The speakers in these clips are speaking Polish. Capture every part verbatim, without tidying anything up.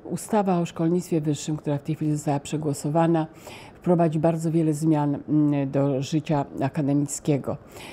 ustawa o szkolnictwie wyższym, która w tej chwili została przegłosowana, wprowadzi bardzo wiele zmian do życia akademickiego.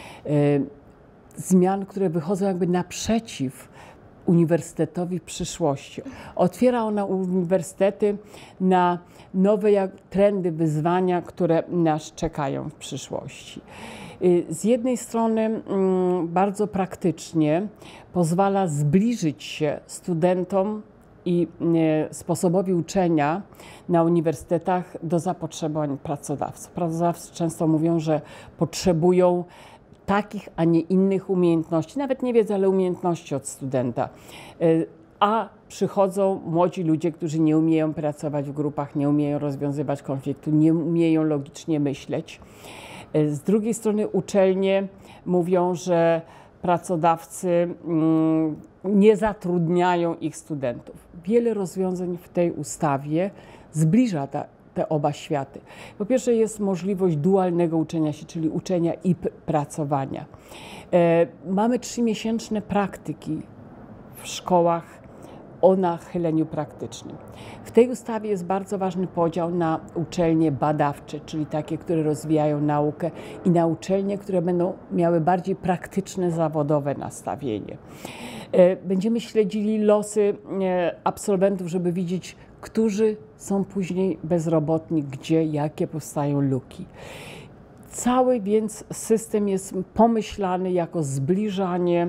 Zmian, które wychodzą jakby naprzeciw uniwersytetowi w przyszłości. Otwiera ona uniwersytety na nowe trendy, wyzwania, które nas czekają w przyszłości. Z jednej strony bardzo praktycznie pozwala zbliżyć się studentom i sposobowi uczenia na uniwersytetach do zapotrzebowań pracodawców. Pracodawcy często mówią, że potrzebują takich, a nie innych umiejętności, nawet nie wiedzy, ale umiejętności od studenta. A przychodzą młodzi ludzie, którzy nie umieją pracować w grupach, nie umieją rozwiązywać konfliktu, nie umieją logicznie myśleć. Z drugiej strony uczelnie mówią, że pracodawcy nie zatrudniają ich studentów. Wiele rozwiązań w tej ustawie zbliża ta, te oba światy. Po pierwsze jest możliwość dualnego uczenia się, czyli uczenia i pracowania. Mamy trzymiesięczne praktyki w szkołach o nachyleniu praktycznym. W tej ustawie jest bardzo ważny podział na uczelnie badawcze, czyli takie, które rozwijają naukę, i na uczelnie, które będą miały bardziej praktyczne, zawodowe nastawienie. Będziemy śledzili losy absolwentów, żeby widzieć, którzy są później bezrobotni, gdzie, jakie powstają luki. Cały więc system jest pomyślany jako zbliżanie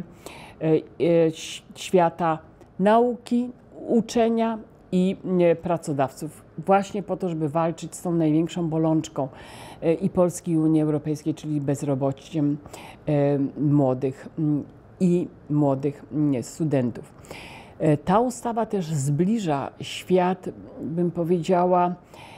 świata nauki, uczenia i pracodawców, właśnie po to, żeby walczyć z tą największą bolączką i Polski, i Unii Europejskiej, czyli bezrobociem młodych i młodych studentów. Ta ustawa też zbliża świat, bym powiedziała,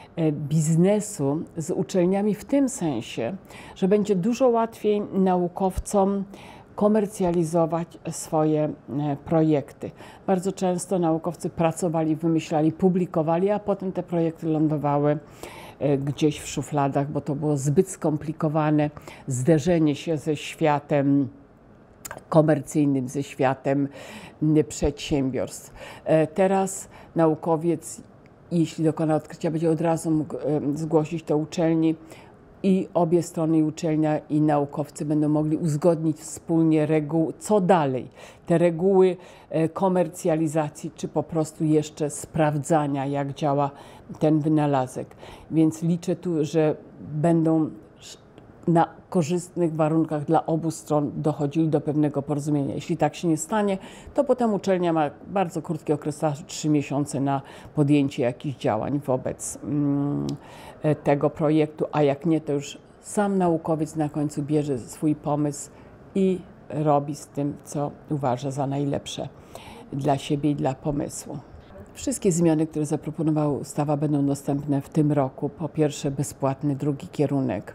biznesu z uczelniami w tym sensie, że będzie dużo łatwiej naukowcom komercjalizować swoje projekty. Bardzo często naukowcy pracowali, wymyślali, publikowali, a potem te projekty lądowały gdzieś w szufladach, bo to było zbyt skomplikowane zderzenie się ze światem komercyjnym, ze światem przedsiębiorstw. Teraz naukowiec, jeśli dokona odkrycia, będzie od razu mógł zgłosić to uczelni, i obie strony, i uczelnia, i naukowcy, będą mogli uzgodnić wspólnie reguły, co dalej. Te reguły komercjalizacji, czy po prostu jeszcze sprawdzania, jak działa ten wynalazek. Więc liczę tu, że będą na korzystnych warunkach dla obu stron dochodzili do pewnego porozumienia. Jeśli tak się nie stanie, to potem uczelnia ma bardzo krótki okres czasu, trzy miesiące, na podjęcie jakichś działań wobec mm, tego projektu, a jak nie, to już sam naukowiec na końcu bierze swój pomysł i robi z tym, co uważa za najlepsze dla siebie i dla pomysłu. Wszystkie zmiany, które zaproponowała ustawa, będą dostępne w tym roku. Po pierwsze, bezpłatny drugi kierunek.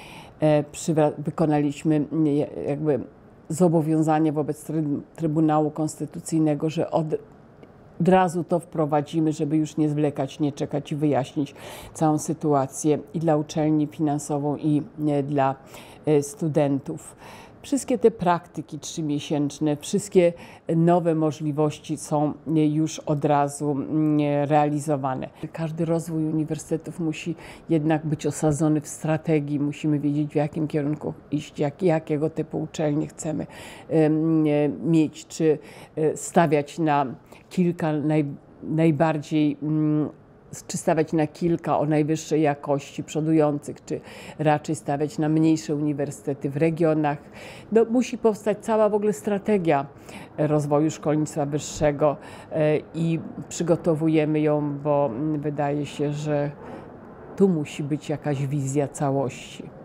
Wykonaliśmy jakby zobowiązanie wobec Trybunału Konstytucyjnego, że od, od razu to wprowadzimy, żeby już nie zwlekać, nie czekać i wyjaśnić całą sytuację i dla uczelni, finansową, i dla studentów. Wszystkie te praktyki trzymiesięczne, wszystkie nowe możliwości są już od razu realizowane. Każdy rozwój uniwersytetów musi jednak być osadzony w strategii. Musimy wiedzieć, w jakim kierunku iść, jak, jakiego typu uczelnie chcemy mieć, czy stawiać na kilka naj, najbardziej czy stawiać na kilka o najwyższej jakości, przodujących, czy raczej stawiać na mniejsze uniwersytety w regionach. No, musi powstać cała w ogóle strategia rozwoju szkolnictwa wyższego i przygotowujemy ją, bo wydaje się, że tu musi być jakaś wizja całości.